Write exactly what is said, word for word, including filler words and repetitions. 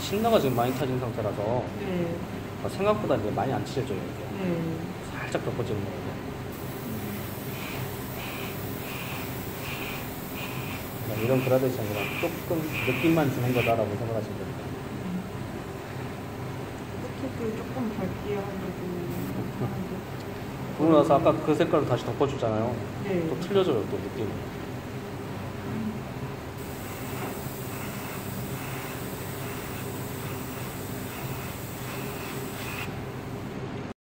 신나가 지금 많이 타진 상태라서 네. 어, 생각보다 이제 많이 안 칠해져요. 이게. 네. 살짝 덮어지는 거예요. 그냥 이런 그라데이션이랑 조금 느낌만 주는 거다라고 생각하시면 됩니다. 끝을 조금 밝게 하려고 하는데. 그러고 나서 아까 그 색깔로 다시 덮어주잖아요. 네. 또 틀려져요, 또 느낌이.